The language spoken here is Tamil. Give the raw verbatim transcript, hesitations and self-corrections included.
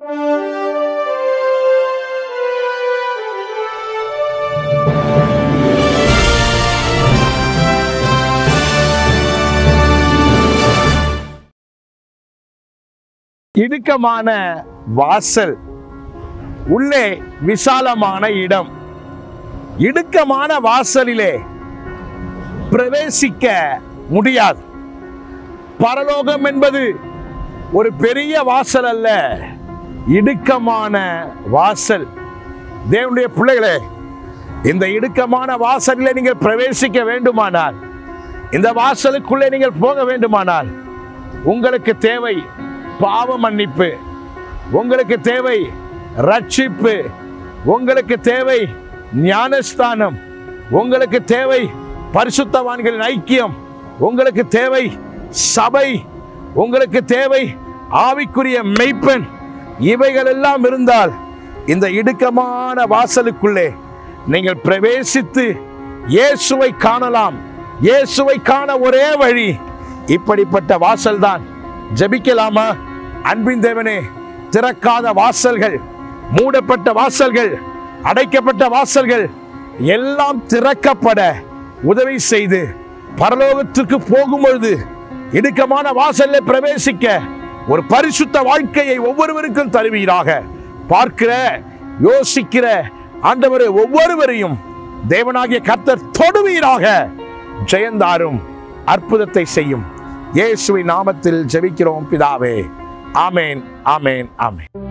இடுக்கமான வாசல், உள்ளே விசாலமான இடம். இடுக்கமான வாசலிலே பிரவேசிக்க முடியாது. பரலோகம் என்பது ஒரு பெரிய வாசல் அல்ல, இடுக்கமான வாசல். தேவனுடைய பிள்ளைகளே, இந்த இடுக்கமான வாசலிலே நீங்கள் பிரவேசிக்க வேண்டுமானால், இந்த வாசலுக்குள்ளே நீங்கள் போக வேண்டுமானால், உங்களுக்கு தேவை பாவ மன்னிப்பு, உங்களுக்கு தேவை ரட்சிப்பு, உங்களுக்கு தேவை ஞானஸ்தானம், உங்களுக்கு தேவை பரிசுத்தவான்களின் ஐக்கியம், உங்களுக்கு தேவை சபை, உங்களுக்கு தேவை ஆவிக்குரிய மெய்ப்பன். இவைகள் எல்லாம் இருந்தால் இந்த இடுக்கமான வாசலுக்குள்ளே நீங்கள் பிரவேசித்து இயேசுவை காணலாம். இயேசுவை காண ஒரே வழி இப்படிப்பட்ட வாசல்தான். ஜெபிக்கலாமா? அன்பின் தேவனே, திறக்காத வாசல்கள், மூடப்பட்ட வாசல்கள், அடைக்கப்பட்ட வாசல்கள் எல்லாம் திறக்கப்பட உதவி செய்து பரலோகத்திற்கு போகும்பொழுது இடுக்கமான வாசலில் பிரவேசிக்க ஒரு பரிசுத்த வாழ்க்கையை ஒவ்வொருவருக்கும் தருவீராக. பார்க்கிற யோசிக்கிற ஆண்டவரே, ஒவ்வொருவரையும் தேவனாகிய கர்த்தர் தொடுவீராக. ஜெயந்தாரும் அற்புதத்தை செய்யும். இயேசுவின் நாமத்தில் ஜெபிக்கிறோம் பிதாவே. ஆமேன், ஆமேன், ஆமேன்.